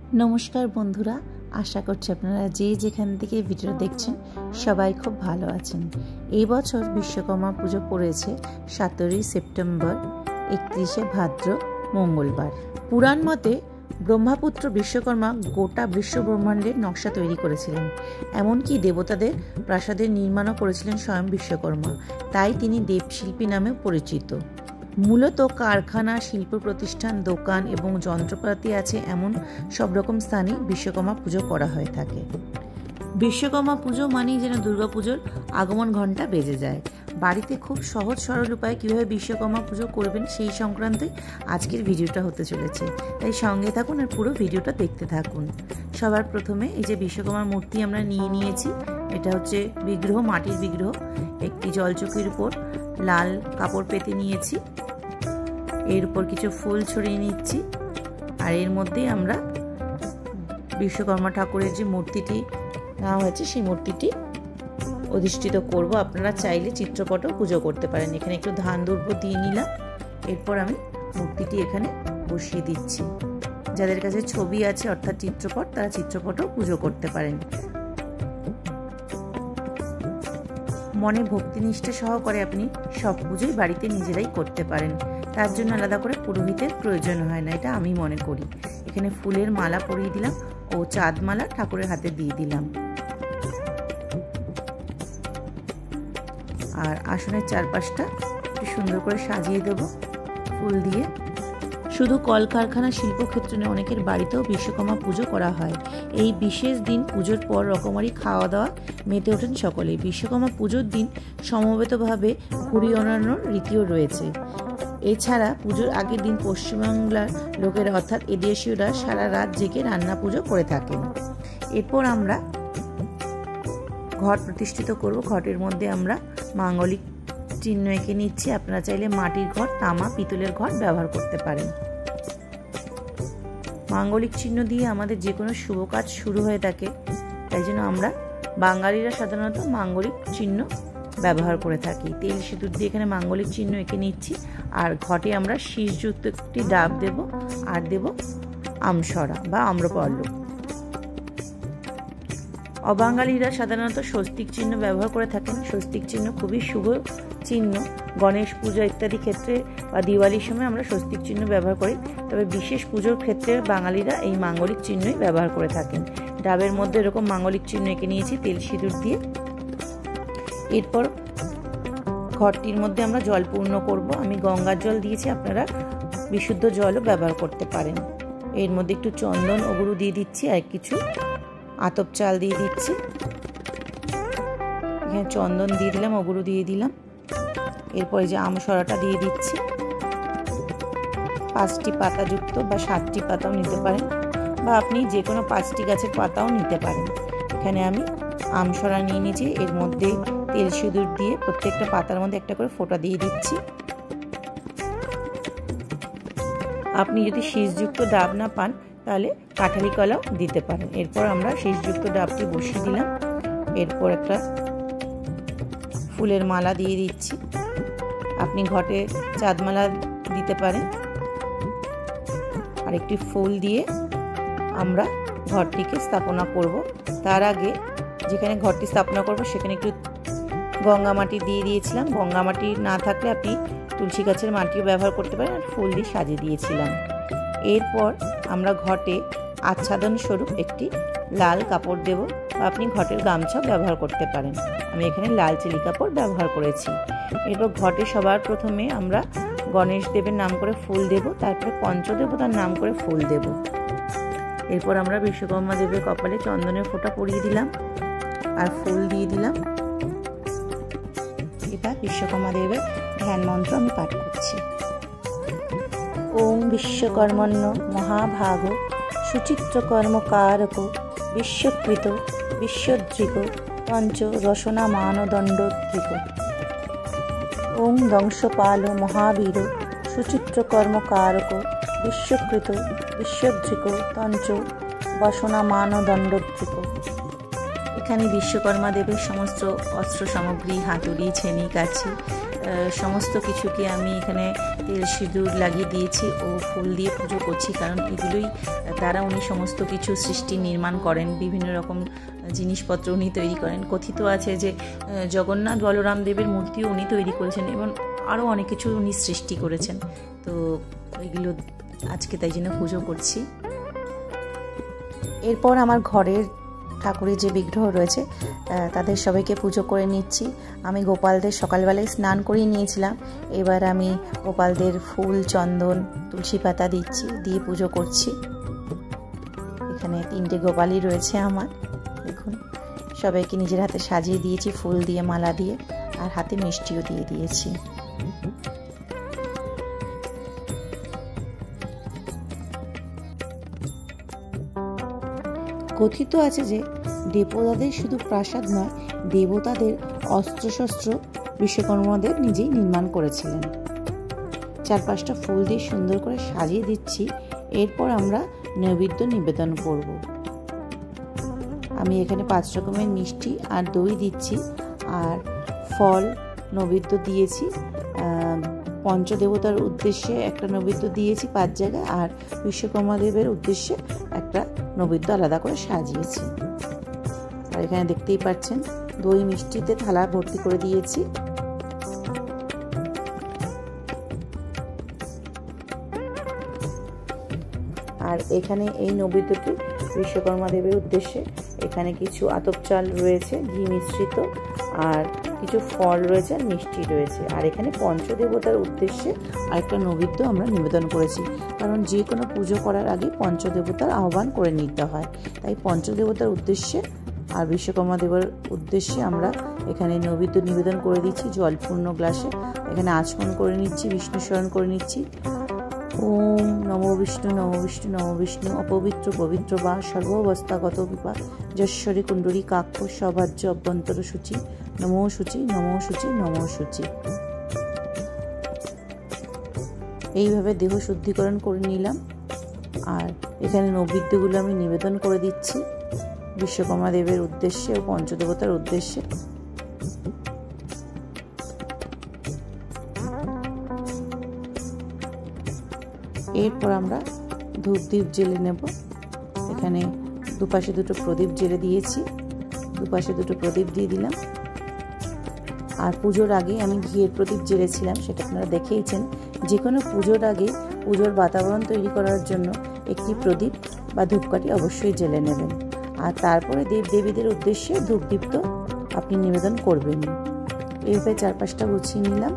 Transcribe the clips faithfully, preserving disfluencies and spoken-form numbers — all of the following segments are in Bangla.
नमस्कार बंधुरा आशा करছি আপনারা যে যেখান থেকে ভিডিও দেখছেন সবাই খুব ভালো আছেন। এই বছর বিশ্বকর্মা পুজো পড়েছে সতেরোই সেপ্টেম্বর একত্রিশে ভাদ্র মঙ্গলবার। পুরাণ মতে ব্রহ্মাপুত্র বিশ্বকর্মা গোটা বিশ্ব ব্রহ্মাণ্ডের নকশা তৈরি করেছিলেন, এমনকি দেবতাদের প্রাসাদের নির্মাণও করেছিলেন স্বয়ং বিশ্বকর্মা, তাই তিনি দেবশিল্পী নামে পরিচিত। মূলত কারখানা, শিল্প প্রতিষ্ঠান, দোকান এবং যন্ত্রপাতি আছে এমন সব রকম স্থানে বিশ্বকর্মা পুজো করা হয়ে থাকে। বিশ্বকর্মা পুজো মানেই যেন দুর্গাপুজোর আগমন ঘণ্টা বেজে যায়। বাড়িতে খুব সহজ সরল উপায়ে কীভাবে বিশ্বকর্মা পুজো করবেন সেই সংক্রান্তই আজকের ভিডিওটা হতে চলেছে, তাই সঙ্গে থাকুন আর পুরো ভিডিওটা দেখতে থাকুন। সবার প্রথমে এই যে বিশ্বকর্মার মূর্তি আমরা নিয়ে নিয়েছি, এটা হচ্ছে বিগ্রহ, মাটির বিগ্রহ। একটি জলচকির উপর লাল কাপড় পেতে নিয়েছি, এর উপর কিছু ফুল ছড়িয়ে নিচ্ছি, আর এর মধ্যেই আমরা বিশ্বকর্মা ঠাকুরের যে মূর্তিটি নেওয়া হয়েছে সেই মূর্তিটি অধিষ্ঠিত করব। আপনারা চাইলে চিত্রপটও পুজো করতে পারেন। এখানে একটু ধান দুর্ব দিয়ে নিলাম, এরপর আমি মূর্তিটি এখানে বসিয়ে দিচ্ছি। যাদের কাছে ছবি আছে অর্থাৎ চিত্রপট, তারা চিত্রপটও পুজো করতে পারেন। মনে ভক্তিনিষ্ঠা সহকারে আপনি সব পুজোই বাড়িতে নিজেরাই করতে পারেন, তার জন্য আলাদা করে পুরোহিতের প্রয়োজন হয় না, এটা আমি মনে করি। এখানে ফুলের মালা পরিয়ে দিলাম ও চাঁদ মালা ঠাকুরের হাতে দিয়ে দিলাম, আর আসনের চারপাশটা একটু সুন্দর করে সাজিয়ে দেব ফুল দিয়ে। শুধু কলকারখানা, শিল্পক্ষেত্রে নয়, অনেকের বাড়িতেও বিশ্বকর্মা পুজো করা হয়। এই বিশেষ দিন পুজোর পর রকমারি খাওয়া দাওয়া মেতে ওঠেন সকলে। বিশ্বকর্মা পুজোর দিন সমবেতভাবে ঘুড়ি ওড়ানোর রীতিও রয়েছে। এছাড়া পুজোর আগের দিন পশ্চিমবাংলার লোকেরা অর্থাৎ এদেশীয়রা সারা রাত জেগে রান্না পুজো করে থাকেন। এরপর আমরা ঘট প্রতিষ্ঠিত করব। ঘটের মধ্যে আমরা মাঙ্গলিক চিহ্ন এঁকে নিচ্ছি। আপনারা চাইলে মাটির ঘট, তামা, পিতলের ঘট ব্যবহার করতে পারেন। মাঙ্গলিক চিহ্ন দিয়ে আমাদের যে কোনো শুভ কাজ শুরু হয়ে থাকে, তাই জন্য আমরা বাঙালিরা সাধারণত মাঙ্গলিক চিহ্ন ব্যবহার করে থাকি। তেল সিঁদুর দিয়ে এখানে মাঙ্গলিক চিহ্ন এঁকে নিচ্ছি, আর ঘটে আমরা শীষযুক্ত একটি ডাব দেব, আর দেব আমসরা বা আম্রপল্লব। অবাঙালিরা সাধারণত স্বস্তিক চিহ্ন ব্যবহার করে থাকেন। স্বস্তিক চিহ্ন খুবই শুভ চিহ্ন। গণেশ পুজো ইত্যাদি ক্ষেত্রে বা দিওয়ালির সময় আমরা স্বস্তিক চিহ্ন ব্যবহার করি, তবে বিশেষ পুজোর ক্ষেত্রে বাঙালিরা এই মাঙ্গলিক চিহ্নই ব্যবহার করে থাকেন। ডাবের মধ্যে এরকম মাঙ্গলিক চিহ্ন এঁকে নিয়েছি তেল সিঁদুর দিয়ে। এরপর ঘরটির মধ্যে আমরা জল পূর্ণ করব। আমি গঙ্গার জল দিয়েছি, আপনারা বিশুদ্ধ জলও ব্যবহার করতে পারেন। এর মধ্যে একটু চন্দন অগুরু দিয়ে দিচ্ছি, আর কিছু আতপ চাল দিয়ে দিচ্ছি। এখানে চন্দন দিয়ে দিলাম, অগুরু দিয়ে দিলাম। এরপরে যে আমসরাটা দিয়ে দিচ্ছি। পাঁচটি পাতাযুক্ত বা সাতটি পাতাও নিতে পারেন, বা আপনি যে কোনো পাঁচটি গাছের পাতাও নিতে পারেন। এখানে আমি আমসরা নিয়ে নিয়েছি, এর মধ্যে তেল সিঁদুর দিয়ে প্রত্যেকটা পাতার মধ্যে একটা করে ফোঁটা দিয়ে দিচ্ছি। আপনি যদি শীষযুক্ত ডাব না পান তাহলে কাঁঠালি কলাও দিতে পারেন। এরপর আমরা শীষযুক্ত ডাবটি বসিয়ে দিলাম। এরপর একটা ফুলের মালা দিয়ে দিচ্ছি। আপনি ঘটে চাঁদমালা দিতে পারেন। আর একটি ফুল দিয়ে আমরা ঘরটিকে স্থাপনা করব। তার আগে যেখানে ঘরটি স্থাপনা করব সেখানে একটু গঙ্গা মাটি দিয়ে দিয়েছিলাম। গঙ্গা মাটি না থাকলে আপনি তুলসী গাছের মাটিও ব্যবহার করতে পারেন, আর ফুল দিয়ে সাজিয়ে দিয়েছিলাম। এরপর আমরা ঘটে আচ্ছাদন স্বরূপ একটি লাল কাপড় দেব, বা আপনি ঘটের গামছা ব্যবহার করতে পারেন। আমি এখানে লাল চেলি কাপড় ব্যবহার করেছি। এরপর ঘটে সবার প্রথমে আমরা গণেশ দেবের নাম করে ফুল দেব, তারপরে পঞ্চদেবতার নাম করে ফুল দেব। এরপর আমরা বিশ্বকর্মা দেবের কপালে চন্দনের ফোঁটা পরিয়ে দিলাম আর ফুল দিয়ে দিলাম। এবার বিশ্বকর্মা দেবের ধ্যান মন্ত্র আমি পাঠ করছি। ওম বিশ্বকর্মণ্য মহাভাগ সুচিত্রকর্মকারক বিশ্বকৃত বিশ্বদৃক পঞ্চ রসনা মানদণ্ডদৃক। ওম দংশপাল মহাবীর সুচিত্রকর্মকারক বিশ্বকৃত বিশ্বদৃক পঞ্চ রসনা মানদণ্ডদৃক। এখানে বিশ্বকর্মা দেবের সমস্ত অস্ত্র সামগ্রী, হাতুড়ি, ছেনি, কাছি সমস্ত কিছুকে আমি এখানে তেল সিঁদুর লাগিয়ে দিয়েছি ও ফুল দিয়ে পুজো করছি, কারণ এগুলোই দ্বারা উনি সমস্ত কিছু সৃষ্টি নির্মাণ করেন, বিভিন্ন রকম জিনিসপত্র উনি তৈরি করেন। কথিত আছে যে জগন্নাথ বলরাম দেবের মূর্তিও উনি তৈরি করেছেন এবং আরও অনেক কিছু উনি সৃষ্টি করেছেন। তো ওইগুলো আজকে তাই জন্য পুজো করছি। এরপর আমার ঘরের ঠাকুরের যে বিগ্রহ রয়েছে তাদের সবাইকে পুজো করে নিচ্ছি। আমি গোপালদের সকালবেলায় স্নান করিয়ে নিয়েছিলাম, এবার আমি গোপালদের ফুল, চন্দন, তুলসী পাতা দিচ্ছি, দিয়ে পুজো করছি। এখানে তিনটে গোপালই রয়েছে আমার, দেখুন সবাইকে নিজের হাতে সাজিয়ে দিয়েছি ফুল দিয়ে, মালা দিয়ে, আর হাতে মিষ্টিও দিয়ে দিয়েছি। কথিত আছে যে দেবতাদের শুধু প্রাসাদ নয়, দেবতাদের অস্ত্রশস্ত্র বিশ্বকর্মাদেব নিজেই নির্মাণ করেছিলেন। চারপাশটা ফুল দিয়ে সুন্দর করে সাজিয়ে দিচ্ছি। এরপর আমরা নৈবেদ্য নিবেদন করব। আমি এখানে পাঁচ রকমের মিষ্টি আর দই দিচ্ছি, আর ফল নৈবেদ্য দিয়েছি। পঞ্চদেবতার উদ্দেশ্যে একটা নৈবেদ্য দিয়েছি পাঁচ জায়গায়, আর বিশ্বকর্মা দেবের উদ্দেশ্যে একটা নৈবেদ্য আলাদা করে সাজিয়েছি। আর এখানে দেখতেই পাচ্ছেন দই মিষ্টিতে থালা ভর্তি করে দিয়েছি। আর এখানে এই নৈবেদ্যটি বিশ্বকর্মা দেবের উদ্দেশ্যে এখানে কিছু আতপ চাল রয়েছে ঘি মিশ্রিত, আর কিছু ফল রয়েছে আর মিষ্টি রয়েছে। আর এখানে পঞ্চদেবতার উদ্দেশ্যে আরেকটা নৈবেদ্য আমরা নিবেদন করেছি, কারণ যে কোনো পুজো করার আগে পঞ্চদেবতার আহ্বান করে নিতে হয়। তাই পঞ্চদেবতার উদ্দেশ্যে আর বিশ্বকর্মা দেবের উদ্দেশ্যে আমরা এখানে নৈবেদ্য নিবেদন করে দিচ্ছি জলপূর্ণ গ্লাসে। এখানে আচমন করে নিচ্ছি, বিষ্ণু স্মরণ করে নিচ্ছি। ওম নমো বিষ্ণু নমো বিষ্ণু নমো বিষ্ণু অপবিত্র পবিত্র বা সর্বাবস্থাগত বিপা যশ্বরী কুণ্ডলী কাক্ষ সভাজ্য অভ্যন্তর সূচি নমো সূচি নমো সূচি নমো সূচি। এইভাবে দেহ শুদ্ধিকরণ করে নিলাম। আর এখানে নৈবেদ্যগুলো আমি নিবেদন করে দিচ্ছি বিশ্বকর্মা দেবের উদ্দেশ্যে ও পঞ্চদেবতার উদ্দেশ্যে। এরপর আমরা ধূপ দ্বীপ জেলে নেব। এখানে দুপাশে দুটো প্রদীপ জেলে দিয়েছি, দুপাশে দুটো প্রদীপ দিয়ে দিলাম। আর পুজোর আগে আমি ঘিয়ের প্রদীপ জেলেছিলাম, সেটা আপনারা দেখেইছেন। যে কোনো পুজোর আগে পুজোর বাতাবরণ তৈরি করার জন্য একটি প্রদীপ বা ধূপকাঠি অবশ্যই জেলে নেবেন। আর তারপরে দেব দেবীদের উদ্দেশ্যে ধূপ দ্বীপ তো আপনি নিবেদন করবেন। এইভাবে চারপাশটা গুছিয়ে নিলাম।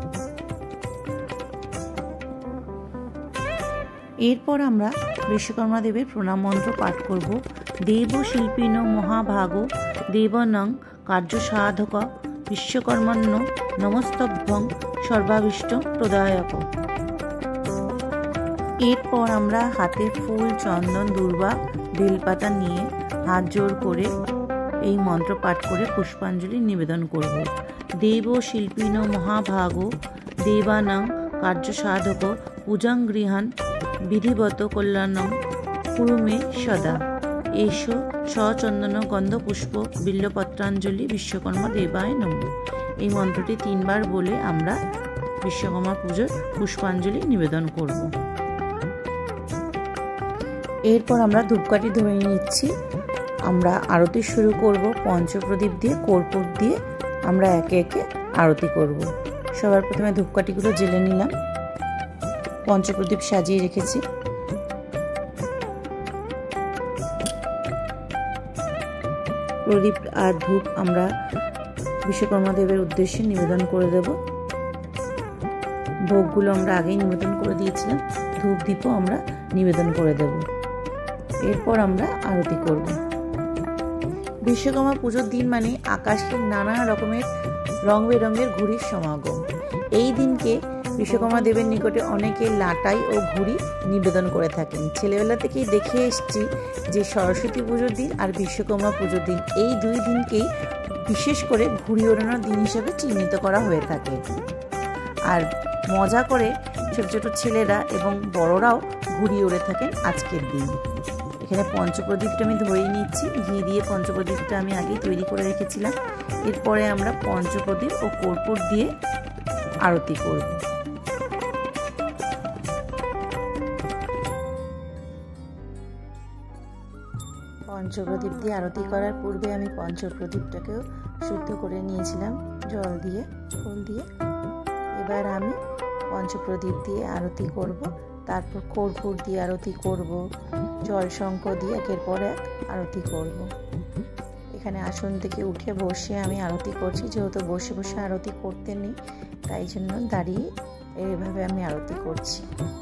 এরপর আমরা বিশ্বকর্মা দেবের প্রণাম মন্ত্র পাঠ করব। দেব শিল্পিন মহাভাগ দেবনং কার্য সাধক বিশ্বকর্মণ্য নমস্তভ্যং সর্বাভীষ্ট প্রদায়ক। এরপর আমরা হাতে ফুল, চন্দন, দূর্বা, বেলপাতা নিয়ে হাত জোড় করে এই মন্ত্র পাঠ করে পুষ্পাঞ্জলি নিবেদন করব। দেব শিল্পিন মহাভাগ দেবানাং কার্য সাধক পূজাং গৃহান বিধিবত কল্যাণং কুরুমে সদা। এসো সচন্দন গন্ধ পুষ্প বিল্লপত্রাঞ্জলি বিশ্বকর্মা দেবায় নমঃ। এই মন্ত্রটি তিনবার বলে আমরা বিশ্বকর্মা পুজোর পুষ্পাঞ্জলি নিবেদন করব। এরপর আমরা ধূপকাঠি ধরে নিচ্ছি। আমরা আরতি শুরু করব পঞ্চপ্রদীপ দিয়ে, কর্পূর দিয়ে আমরা একে একে আরতি করব। সবার প্রথমে ধূপকাঠিগুলো জেলে নিলাম, পঞ্চপ্রদীপ সাজিয়ে রেখেছি। প্রদীপ আর ধূপ আমরা বিশ্বকর্মা দেবের উদ্দেশ্যে নিবেদন করে দেব। ভোগগুলো আমরা আগেই নিবেদন করে দিয়েছিলাম, ধূপ দীপও আমরা নিবেদন করে দেব। এরপর আমরা আরতি করব। বিশ্বকর্মা পুজোর দিন মানে আকাশে নানা রকমের রং বেরঙের ঘুড়ির সমাগম। এই দিনকে বিশ্বকর্মা দেবের নিকটে অনেকে লাটাই ও ঘুড়ি নিবেদন করে থাকেন। ছেলেবেলা থেকেই দেখে এসছি যে সরস্বতী পুজোর দিন আর বিশ্বকর্মা পুজোর দিন, এই দুই দিনকেই বিশেষ করে ঘুড়ি ওড়ানোর দিন হিসেবে চিহ্নিত করা হয়ে থাকে। আর মজা করে ছোট ছোট ছেলেরা এবং বড়রাও ঘুড়ি ওড়ে থাকেন আজকের দিন। এখানে পঞ্চপ্রদীপটা আমি ধরিয়ে নিচ্ছি, ঘি দিয়ে পঞ্চপ্রদীপটা আমি আগেই তৈরি করে রেখেছিলাম। এরপরে আমরা পঞ্চপ্রদীপ ও কর্পূর দিয়ে আরতি করব। পঞ্চপ্রদীপ দিয়ে আরতি করার পূর্বে আমি পঞ্চপ্রদীপটাকেও শুদ্ধ করে নিয়েছিলাম জল দিয়ে, ফুল দিয়ে। এবার আমি পঞ্চপ্রদীপ দিয়ে আরতি করব, তারপর কর্পূর দিয়ে আরতি করব, জল শঙ্খ দিয়ে একের পর এক আরতি করব। এখানে আসন থেকে উঠে বসে আমি আরতি করছি, যেহেতু বসে বসে আরতি করতে নেই তাই জন্য দাঁড়িয়ে এইভাবে আমি আরতি করছি।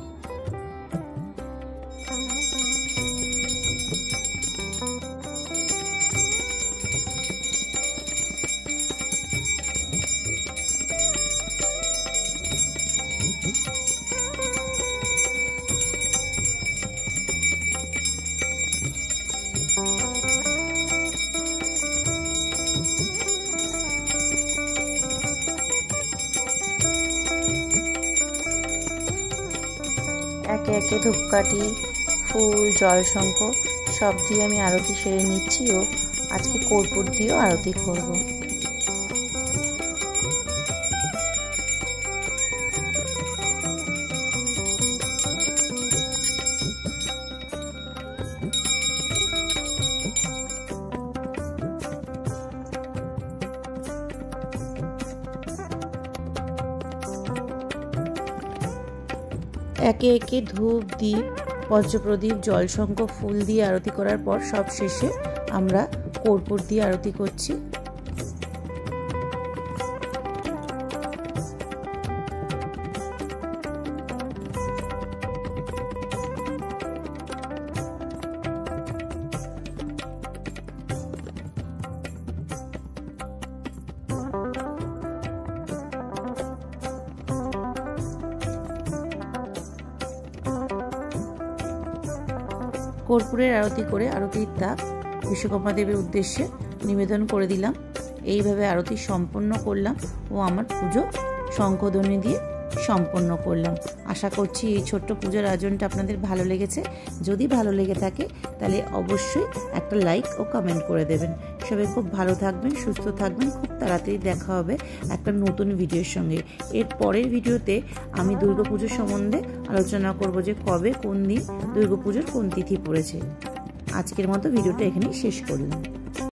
একে একে ধূপকাঠি, ফুল, জলশঙ্খ সব দিয়ে আমি আরতি সেরে নিচ্ছি ও আজকে কর্পূর দিয়েও আরতি করব। একে একে ধূপ, দীপ, পঞ্চপ্রদীপ, জলশঙ্খ, ফুল দিয়ে আরতি করার পর সব শেষে আমরা কর্পূর দিয়ে আরতি করছি। কর্পূরের আরতি করে আরতির তাপ বিশ্বকর্মা দেবের উদ্দেশ্যে নিবেদন করে দিলাম। এইভাবে আরতি সম্পন্ন করলাম ও আমার পুজো শঙ্খধ্বনি দিয়ে সম্পন্ন করলাম। আশা করছি এই ছোট্ট পূজার আয়োজনটা আপনাদের ভালো লেগেছে। যদি ভালো লেগে থাকে তাহলে অবশ্যই একটা লাইক ও কমেন্ট করে দেবেন। সবাই খুব ভালো থাকবেন, সুস্থ থাকবেন। খুব তাড়াতাড়ি দেখা হবে একটা নতুন ভিডিওর সঙ্গে। এর পরের ভিডিওতে আমি দুর্গাপুজোর সম্বন্ধে আলোচনা করব যে কবে, কোন দিন দুর্গাপুজোর কোন তিথি পড়েছে। আজকের মতো ভিডিওটা এখানেই শেষ করলাম।